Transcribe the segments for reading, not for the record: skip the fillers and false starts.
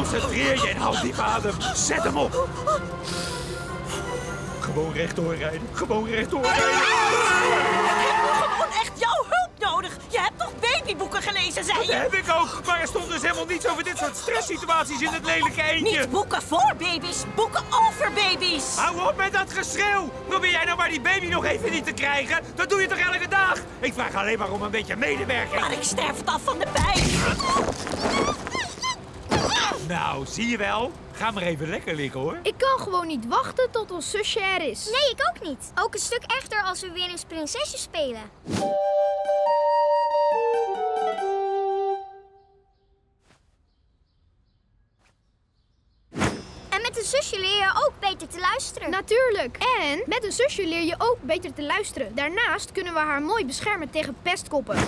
Concentreer je en houd diep adem. Zet hem op. Gewoon rechtdoor rijden. Gewoon rechtdoor rijden. Ik heb gewoon echt jouw hulp nodig. Je hebt toch babyboeken gelezen, zei je? Dat heb ik ook. Maar er stond dus helemaal niets over dit soort stresssituaties in het lelijke eendje. Niet boeken voor baby's, boeken over baby's. Hou op met dat geschreeuw. Probeer jij nou maar die baby nog even niet te krijgen? Dat doe je toch elke dag? Ik vraag alleen maar om een beetje medewerking. Maar ik sterf af van de pijn. Nou, zie je wel. Ga maar even lekker liggen, hoor. Ik kan gewoon niet wachten tot ons zusje er is. Nee, ik ook niet. Ook een stuk echter als we weer eens prinsesje spelen. En met een zusje leer je ook beter te luisteren. Natuurlijk. En met een zusje leer je ook beter te luisteren. Daarnaast kunnen we haar mooi beschermen tegen pestkoppen.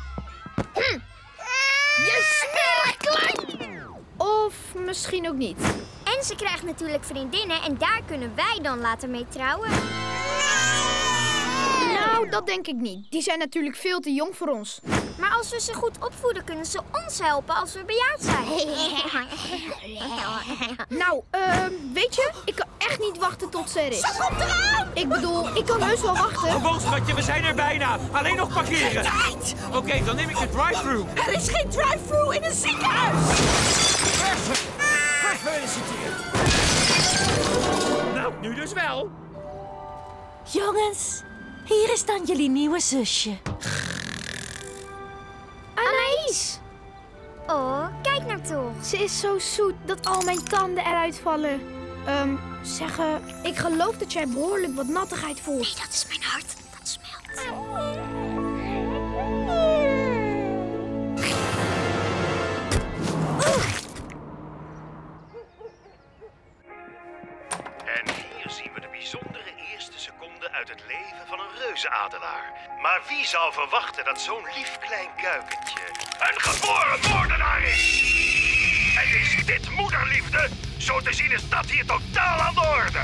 Je smerig klein! Of misschien ook niet. En ze krijgt natuurlijk vriendinnen en daar kunnen wij dan later mee trouwen. Nou, dat denk ik niet. Die zijn natuurlijk veel te jong voor ons. Maar als we ze goed opvoeden, kunnen ze ons helpen als we bejaard zijn. Nou, weet je, ik kan echt niet wachten tot ze er is. Ze komt eraan! Ik bedoel, ik kan heus wel wachten. Gewoon, schatje, we zijn er bijna. Alleen nog parkeren. Tijd! Oké, dan neem ik de drive-thru. Er is geen drive-thru in een ziekenhuis! Gefeliciteerd. Nou, nu dus wel. Jongens, hier is dan jullie nieuwe zusje. Anaïs! Oh, kijk nou toch. Ze is zo zoet dat al mijn tanden eruit vallen. Zeggen, ik geloof dat jij behoorlijk wat nattigheid voelt. Nee, dat is mijn hart. Dat smelt. En hier zien we de bijzondere eerste seconden uit het leven van een reuzenadelaar. Maar wie zou verwachten dat zo'n lief klein kuikentje een geboren moordenaar is? En is dit moederliefde? Zo te zien is dat hier totaal aan de orde.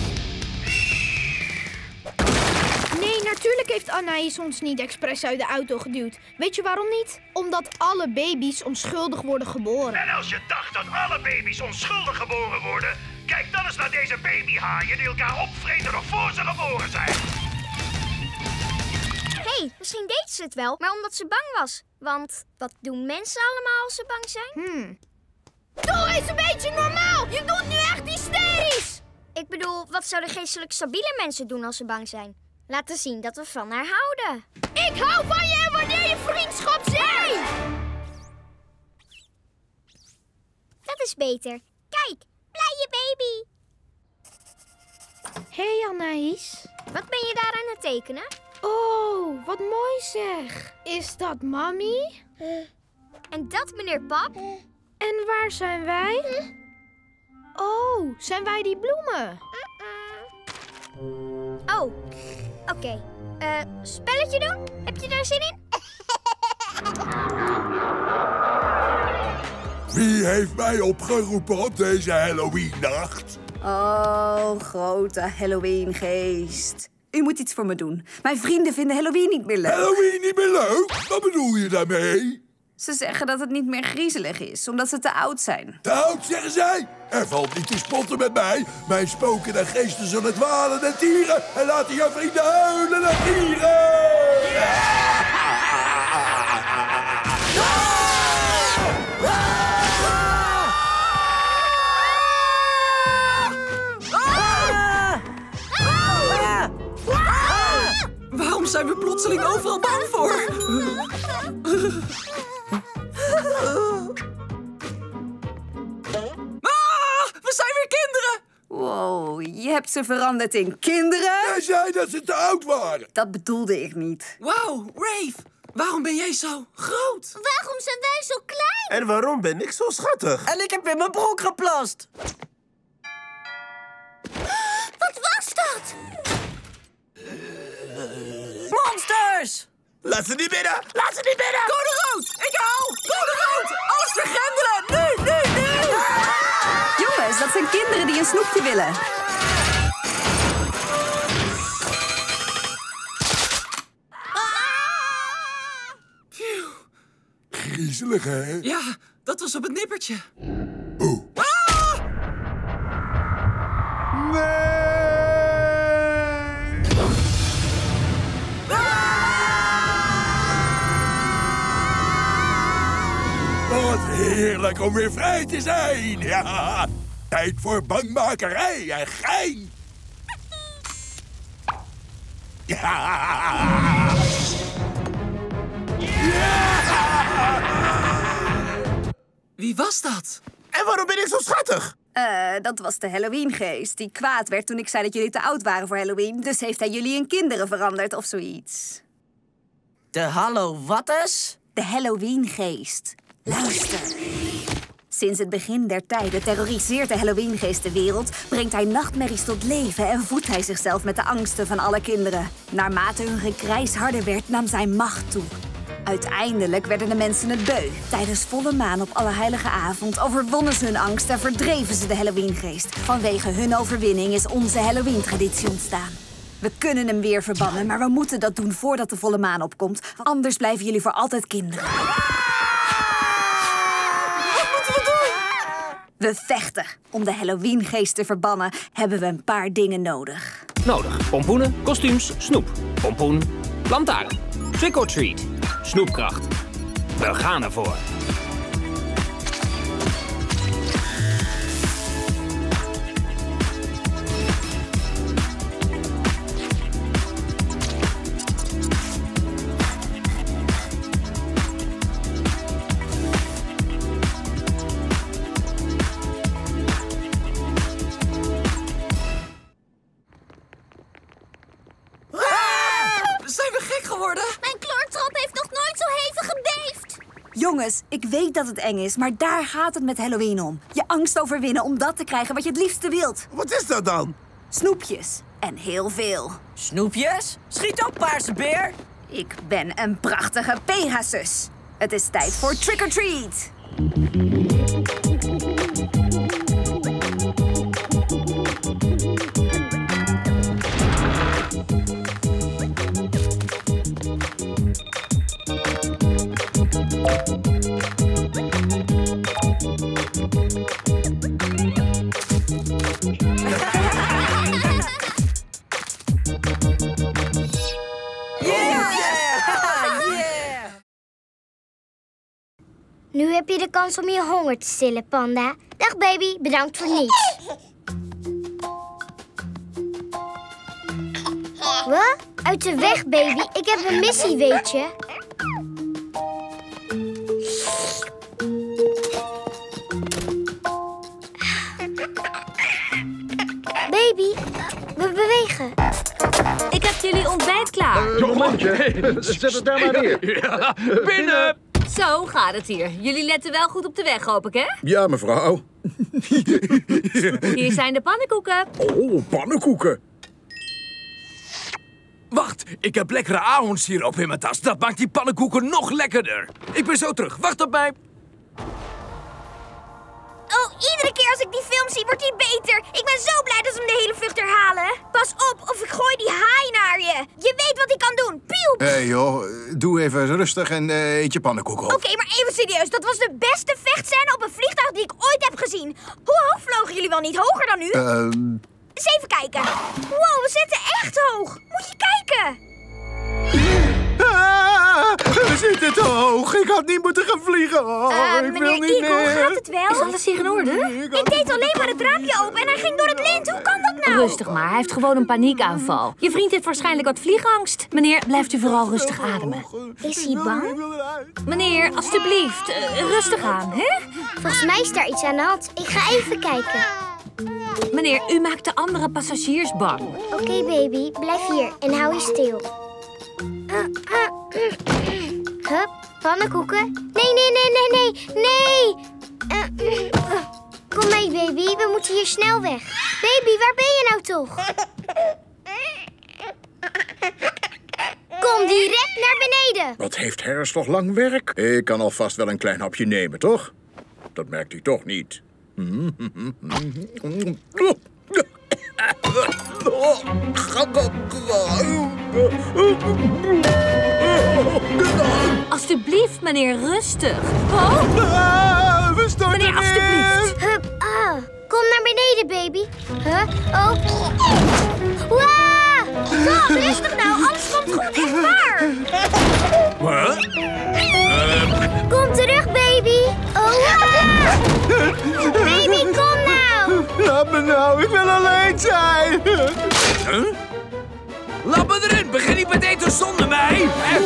Nee, natuurlijk heeft Anaïs ons niet expres uit de auto geduwd. Weet je waarom niet? Omdat alle baby's onschuldig worden geboren. En als je dacht dat alle baby's onschuldig geboren worden, kijk dan eens naar deze babyhaaien die elkaar opvreten nog voor ze geboren zijn. Hé, misschien deed ze het wel, maar omdat ze bang was. Want wat doen mensen allemaal als ze bang zijn? Doe eens een beetje normaal! Je doet nu echt hysterisch! Ik bedoel, wat zouden geestelijk stabiele mensen doen als ze bang zijn? Laten zien dat we van haar houden. Ik hou van je en wanneer je vriendschap zijn! Dat is beter. Kijk, blije baby. Hé, Anaïs. Wat ben je daar aan het tekenen? Oh, wat mooi zeg. Is dat Mami? En dat meneer Pap? En waar zijn wij? Oh, zijn wij die bloemen? Oh, oké. Spelletje doen? Heb je daar zin in? Wie heeft mij opgeroepen op deze Halloween-nacht? Oh, grote Halloween-geest. U moet iets voor me doen. Mijn vrienden vinden Halloween niet meer leuk. Halloween niet meer leuk? Wat bedoel je daarmee? Ze zeggen dat het niet meer griezelig is, omdat ze te oud zijn. Te oud, zeggen zij? Er valt niet te spotten met mij. Mijn spoken en geesten zullen dwalen en tieren. En laten jouw vrienden huilen en tieren. Waarom zijn we plotseling overal bang voor? We zijn weer kinderen! Wow, je hebt ze veranderd in kinderen? Jij zei dat ze te oud waren. Dat bedoelde ik niet. Wauw, Rave, waarom ben jij zo groot? Waarom zijn wij zo klein? En waarom ben ik zo schattig? En ik heb in mijn broek geplast. Wat was dat? Monsters! Laat ze niet binnen! Laat ze niet binnen! Code rood! Ik hou! Code rood! Alles vergrendelen! Nu! Jongens, dat zijn kinderen die een snoepje willen. Griezelig, hè? Ja, dat was op het nippertje. Oeh. Wat heerlijk om weer vrij te zijn. Ja, tijd voor bangmakerij en gein. Ja. Wie was dat? En waarom ben ik zo schattig? Dat was de Halloween-geest die kwaad werd toen ik zei dat jullie te oud waren voor Halloween. Dus heeft hij jullie in kinderen veranderd of zoiets. De Hallo-wattes? De Halloween-geest. Luister. Sinds het begin der tijden terroriseert de Halloween-geest de wereld, brengt hij nachtmerries tot leven en voedt hij zichzelf met de angsten van alle kinderen. Naarmate hun gekrijs harder werd, nam zijn macht toe. Uiteindelijk werden de mensen het beu. Tijdens volle maan op Allerheilige avond overwonnen ze hun angst en verdreven ze de Halloween-geest. Vanwege hun overwinning is onze Halloween-traditie ontstaan. We kunnen hem weer verbannen, maar we moeten dat doen voordat de volle maan opkomt. Anders blijven jullie voor altijd kinderen. Wat moeten we doen? We vechten. Om de Halloween-geest te verbannen hebben we een paar dingen nodig. Nodig. Pompoenen, kostuums, snoep. Pompoen, lantaarn. Trick or treat. Snoepkracht. We gaan ervoor. Zijn we gek geworden? Mijn kloortrap heeft nog nooit zo hevig gebeefd. Jongens, ik weet dat het eng is, maar daar gaat het met Halloween om. Je angst overwinnen om dat te krijgen wat je het liefste wilt. Wat is dat dan? Snoepjes. En heel veel. Snoepjes? Schiet op, paarse beer. Ik ben een prachtige Pegasus. Het is tijd voor Trick or Treat. Nu heb je de kans om je honger te stillen, Panda. Dag baby, bedankt voor niets. Wat? Uit de weg, baby. Ik heb een missie, weet je. Baby, we bewegen. Ik heb jullie ontbijt klaar. Zet het daar maar neer. Ja, binnen! Zo gaat het hier. Jullie letten wel goed op de weg, hoop ik, hè? Ja, mevrouw. Hier zijn de pannenkoeken. Oh, pannenkoeken. Wacht, ik heb lekkere ahornsiroop in mijn tas. Dat maakt die pannenkoeken nog lekkerder. Ik ben zo terug. Wacht op mij. Oh, iedere keer als ik die film zie, wordt die beter. Ik ben zo blij dat ze hem de hele vlucht herhalen. Pas op, of ik gooi die haai naar je. Je weet wat hij kan doen. Pieup! Hé joh, doe even rustig en eet je pannenkoeken op. Oké, maar even serieus. Dat was de beste vechtscène op een vliegtuig die ik ooit heb gezien. Hoe hoog vlogen jullie wel niet? Hoger dan nu? Eens even kijken. Wow, we zitten echt hoog. Moet je kijken. We zitten te hoog. Ik had niet moeten gaan vliegen. Ik wil meneer niet Eagle, meer. gaat het wel? Is alles hier in orde? Ik deed alleen maar het raampje open en hij ging door het lint. Hoe kan dat nou? Rustig maar, hij heeft gewoon een paniekaanval. Je vriend heeft waarschijnlijk wat vliegangst. Meneer, blijft u vooral rustig ademen. Is hij bang? Meneer, alstublieft, rustig aan, hè? Volgens mij is daar iets aan de hand. Ik ga even kijken. Meneer, u maakt de andere passagiers bang. Oké, baby, blijf hier en hou je stil. Hup, pannenkoeken? Nee. Kom mee, baby, we moeten hier snel weg. Baby, waar ben je nou toch? Kom direct naar beneden. Wat heeft Harris toch lang werk? Ik kan alvast wel een klein hapje nemen, toch? Dat merkt u toch niet? Alsjeblieft, meneer, rustig. Oh, We storten meneer, alsjeblieft. Hup, kom naar beneden, baby. Oh. Wow! Kom, rustig nou, alles komt goed, echt waar. Wat? Kom terug, baby. Oh. nou, ik wil alleen zijn. Laat me erin. Begin niet met eten zonder mij.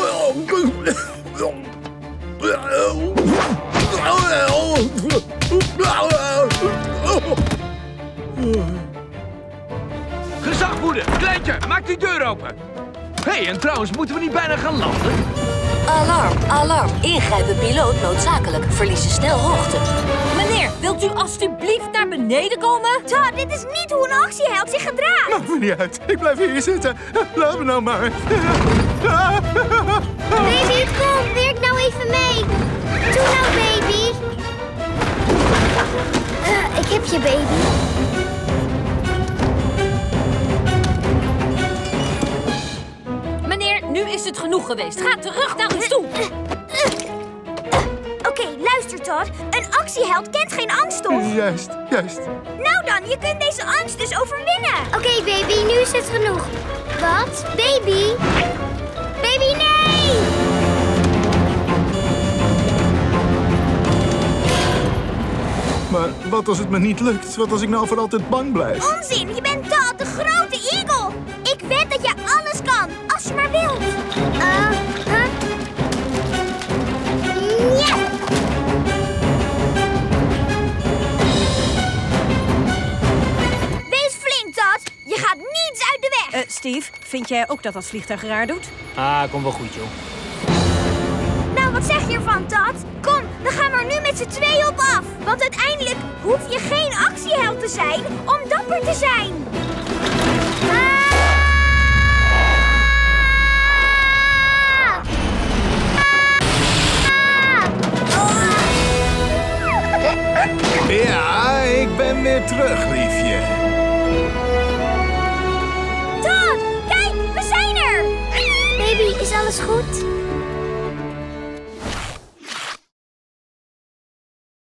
Gezagvoerder, kleintje, maak die deur open. Hé, en trouwens, moeten we niet bijna gaan landen? Alarm, alarm. Ingrijpen piloot noodzakelijk. Verliezen snel hoogte. Meneer, wilt u alstublieft naar beneden komen? Todd, dit is niet hoe een actieheld zich gedraagt. Maakt me niet uit. Ik blijf hier zitten. Laat me nou maar. Baby, kom, werk nou even mee. Doe nou, baby. Ik heb je, baby. Meneer, nu is het genoeg geweest. Ga terug naar uw stoel. Oké, luister, Todd. Een actieheld kent geen angst, toch? Juist. Nou dan, je kunt deze angst dus overwinnen. Oké, baby, nu is het genoeg. Wat? Baby? Baby, nee! Maar wat als het me niet lukt? Wat als ik nou voor altijd bang blijf? Onzin, je bent Todd, de grote eagle. Ik weet dat je alles kan, als je maar wilt. Ja. Wees flink, Todd. Je gaat niets uit de weg. Steve, vind jij ook dat vliegtuig raar doet? Kom wel goed, joh. Nou, wat zeg je ervan, Todd? Kom, dan gaan we er nu met z'n tweeën op af. Want uiteindelijk hoef je geen actieheld te zijn om dapper te zijn. Ja, ik ben weer terug, liefje. Todd, kijk, we zijn er! Baby, is alles goed?